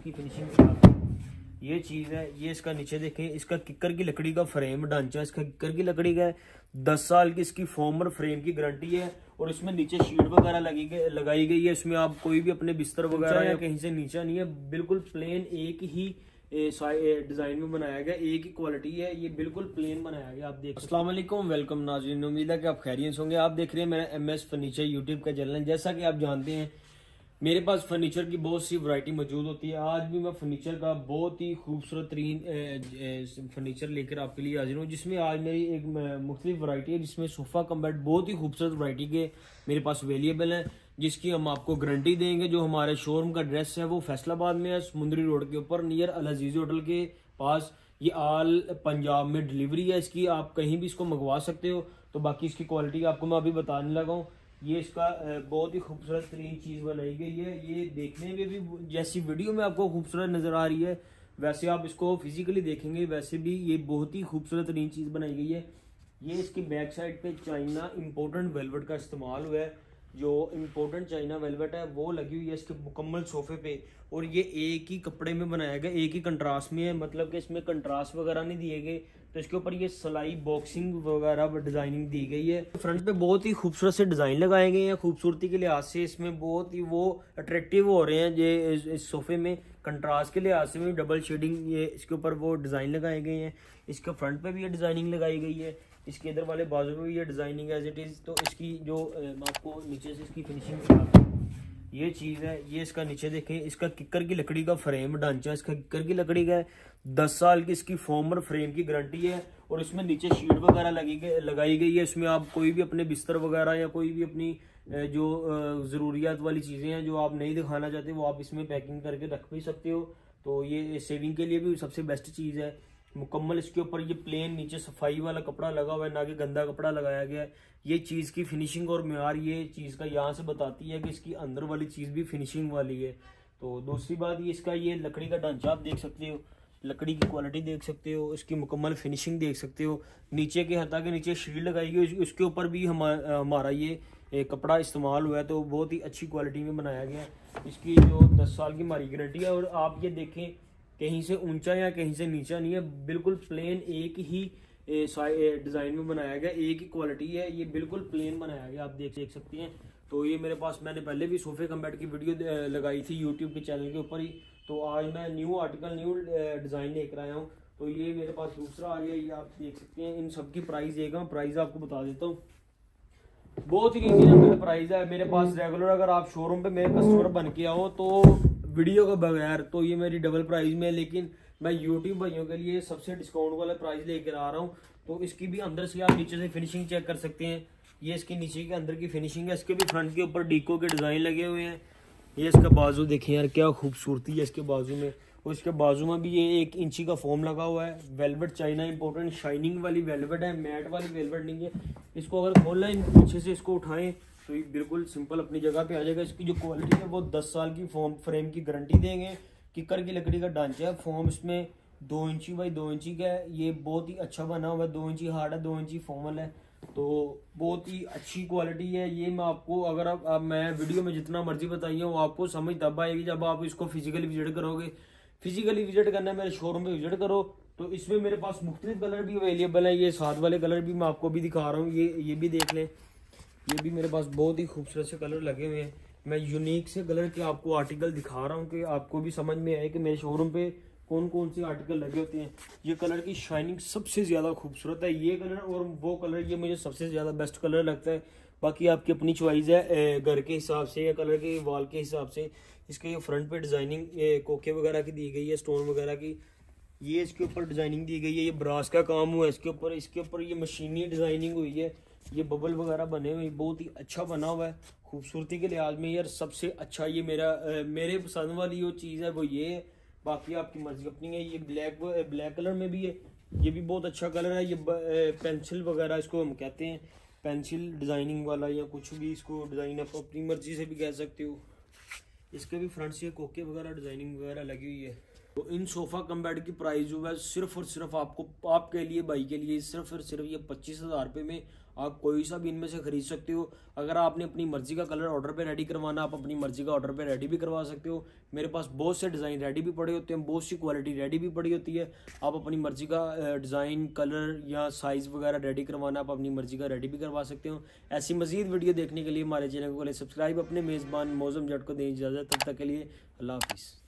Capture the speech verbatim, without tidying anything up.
इसकी फिनिशिंग ये चीज़ है। ये इसका नीचे देखें, इसका किक्कर की लकड़ी का फ्रेम ढांचा, इसका किक्कर की लकड़ी का है। दस साल की इसकी फॉर्मर फ्रेम की गारंटी है और इसमें नीचे शीट वगैरह लगी गई लगाई गई है। इसमें आप कोई भी अपने बिस्तर वगैरह या कहीं से नीचा नहीं है, बिल्कुल प्लेन एक ही डिजाइन में बनाया गया, एक ही क्वालिटी है, ये बिल्कुल प्लेन बनाया गया। आप देख, अस्सलाम वालेकुम, वेलकम नाज़रीन, उम्मीद है कि आप खैरियत होंगे। आप देख रहे हैं मेरा एम एस फर्नीचर यूट्यूब का चैनल। जैसा कि आप जानते हैं मेरे पास फर्नीचर की बहुत सी वैरायटी मौजूद होती है। आज भी मैं फर्नीचर का बहुत ही खूबसूरत तरीन फर्नीचर लेकर आपके लिए हाजिर हूँ, जिसमें आज मेरी एक मुख्तलिफ वैरायटी है, जिसमें सोफ़ा कम बेड बहुत ही खूबसूरत वैरायटी के मेरे पास अवेलेबल है, जिसकी हम आपको गारंटी देंगे। जो हमारे शोरूम का एड्रेस है वो फैसलाबाद में है, समुंदरी रोड के ऊपर नियर अल अजीज़ होटल के पास। ये आल पंजाब में डिलीवरी है इसकी, आप कहीं भी इसको मंगवा सकते हो। तो बाकी इसकी क्वालिटी आपको मैं अभी बताने लगा हूँ। ये इसका बहुत ही खूबसूरत तरीन चीज़ बनाई गई है। ये देखने में भी जैसी वीडियो में आपको खूबसूरत नज़र आ रही है, वैसे आप इसको फिजिकली देखेंगे वैसे भी ये बहुत ही खूबसूरत तरीन चीज़ बनाई गई है। ये इसकी बैक साइड पे चाइना इम्पोर्टेंट वेलवेट का इस्तेमाल हुआ है। जो इम्पोर्टेंट चाइना वेलवेट है वो लगी हुई है इसके मुकम्मल सोफे पे, और ये एक ही कपड़े में बनाया गया, एक ही कंट्रास्ट में है, मतलब कि इसमें कंट्रास्ट वगैरह नहीं दिए गए। तो इसके ऊपर ये सलाई बॉक्सिंग वगैरह डिजाइनिंग दी गई है। फ्रंट पे बहुत ही खूबसूरत से डिजाइन लगाए गए हैं। खूबसूरती के लिहाज से इसमें बहुत ही वो अट्रैक्टिव हो रहे हैं। ये इस, इस सोफे में कंट्रास्ट के लिहाज से भी डबल शेडिंग ये इसके ऊपर वो डिजाइन लगाए गए हैं। इसके फ्रंट पे भी ये डिजाइनिंग लगाई गई है, इसके इधर वाले बाजू में भी ये डिजाइनिंग एज इट इज। तो इसकी जो मैं आपको नीचे से इसकी फिनिशिंग ये चीज़ है। ये इसका नीचे देखें, इसका किक्कर की लकड़ी का फ्रेम ढांचा, इसका किक्कर की लकड़ी का है। दस साल की इसकी फॉर्मर फ्रेम की गारंटी है और इसमें नीचे शीट वगैरह लगी गई लगाई गई है। इसमें आप कोई भी अपने बिस्तर वगैरह या कोई भी अपनी जो ज़रूरियात वाली चीज़ें हैं जो आप नहीं दिखाना चाहते वो आप इसमें पैकिंग करके रख भी सकते हो। तो ये सेविंग के लिए भी सबसे बेस्ट चीज़ है। मुकम्मल इसके ऊपर ये प्लेन नीचे सफाई वाला कपड़ा लगा हुआ है, ना कि गंदा कपड़ा लगाया गया है। ये चीज़ की फिनिशिंग और म्यार ये चीज़ का यहाँ से बताती है कि इसकी अंदर वाली चीज़ भी फिनिशिंग वाली है। तो दूसरी बात ये इसका ये लकड़ी का ढांचा आप देख सकते हो, लकड़ी की क्वालिटी देख सकते हो, इसकी मुकम्मल फिनिशिंग देख सकते हो। नीचे के हता के नीचे शील्ड लगाई गई, उसके ऊपर भी हमारा हमारा ये कपड़ा इस्तेमाल हुआ है, तो बहुत ही अच्छी क्वालिटी में बनाया गया है। इसकी जो दस साल की हमारी गारंटी है। और आप ये देखें, कहीं से ऊंचा या कहीं से नीचा नहीं है, बिल्कुल प्लेन एक ही डिज़ाइन में बनाया गया, एक ही क्वालिटी है, ये बिल्कुल प्लेन बनाया गया, आप देख देख सकते हैं। तो ये मेरे पास मैंने पहले भी सोफे कम बेड की वीडियो लगाई थी यूट्यूब के चैनल के ऊपर ही। तो आज मैं न्यू आर्टिकल न्यू डिज़ाइन लेकर आया हूँ। तो ये मेरे पास दूसरा आ गया, ये आप देख सकते हैं। इन सब की प्राइस देगा, प्राइस आपको बता देता हूँ, बहुत ही रीजनेबल प्राइस है मेरे पास। रेगुलर अगर आप शोरूम पे मेरे कस्टमर बन के आओ तो वीडियो के बगैर तो ये मेरी डबल प्राइस में है, लेकिन मैं यूट्यूब भाइयों के लिए सबसे डिस्काउंट वाला प्राइस लेकर आ रहा हूँ। तो इसकी भी अंदर से आप नीचे से फिनिशिंग चेक कर सकते हैं। ये इसके नीचे के अंदर की फिनिशिंग है। इसके भी फ्रंट के ऊपर डीको के डिज़ाइन लगे हुए हैं। ये इसका बाजू देखें यार, क्या खूबसूरती है इसके बाजू में। और इसके बाजू में भी ये एक इंची का फोम लगा हुआ है। वेलवेट चाइना इंपोर्टेंट शाइनिंग वाली वेलवेट है, मैट वाली वेलवेट नहीं है। इसको अगर खोलना है पीछे से इसको उठाएं तो ये बिल्कुल सिंपल अपनी जगह पे आ जाएगा। इसकी जो क्वालिटी है वो दस साल की फोम फ्रेम की गारंटी देंगे। किक्कर की लकड़ी का ढांचा है, फॉर्म इसमें दो इंची बाई दो इंची का है। ये बहुत ही अच्छा बना हुआ है, दो इंची हार्ड है, दो इंची फॉर्मल है। तो बहुत ही अच्छी क्वालिटी है। ये मैं आपको अगर आप, आप मैं वीडियो में जितना मर्जी बताइए वो आपको समझ तब आएगी जब आप इसको फिजिकली विजिट करोगे। फिजिकली विजिट करना है मेरे शोरूम पे विजिट करो। तो इसमें मेरे पास मुख्तलिफ कलर भी अवेलेबल है। ये साथ वाले कलर भी मैं आपको भी दिखा रहा हूँ, ये ये भी देख लें। ये भी मेरे पास बहुत ही खूबसूरत से कलर लगे हुए हैं। मैं यूनिक से कलर के आपको आर्टिकल दिखा रहा हूँ कि आपको भी समझ में आए कि मेरे शोरूम पे कौन कौन से आर्टिकल लगे होते हैं। ये कलर की शाइनिंग सबसे ज़्यादा खूबसूरत है, ये कलर और वो कलर, ये मुझे सबसे ज़्यादा बेस्ट कलर लगता है। बाकी आपकी अपनी चॉइस है घर के हिसाब से या कलर के वॉल के हिसाब से। इसके ये फ्रंट पे डिज़ाइनिंग कोके वगैरह की दी गई है, स्टोन वगैरह की। ये इसके ऊपर डिज़ाइनिंग दी गई है, ये ब्रास का काम हुआ है इसके ऊपर। इसके ऊपर ये मशीनी डिज़ाइनिंग हुई है, ये बबल वगैरह बने हुए, बहुत ही अच्छा बना हुआ है। खूबसूरती के लिहाज में यार सबसे अच्छा ये मेरा आ, मेरे पसंद वाली जो चीज़ है वो ये है। बाकी आपकी मर्जी अपनी है। ये ब्लैक ब्लैक कलर में भी है, ये भी बहुत अच्छा कलर है। ये पेंसिल वगैरह इसको हम कहते हैं, पेंसिल डिज़ाइनिंग वाला या कुछ भी इसको डिज़ाइन आप अपनी मर्जी से भी कह सकते हो। इसके भी फ्रंट से कोके वगैरह डिज़ाइनिंग वगैरह लगी हुई है। तो इन सोफा कम बेड की प्राइस जो है सिर्फ और सिर्फ आपको आपके लिए भाई के लिए सिर्फ और सिर्फ ये पच्चीस हजार रुपये में आप कोई सा भी इनमें से खरीद सकते हो। अगर आपने अपनी मर्जी का कलर ऑर्डर पे रेडी करवाना, आप अपनी मर्जी का ऑर्डर पे रेडी भी करवा सकते हो। मेरे पास बहुत से डिज़ाइन रेडी भी पड़े होते हैं, बहुत सी क्वालिटी रेडी भी पड़ी होती है। आप अपनी मर्जी का डिज़ाइन, कलर या साइज़ वगैरह रेडी करवाना, आप अपनी मर्जी का रेडी भी करवा सकते हो। ऐसी मजीद वीडियो देखने के लिए हमारे चैनल को सब्सक्राइब। अपने मेज़बान मौसम जट को दें इजाज़त, तब तक के लिए अल्लाह हाफिज़।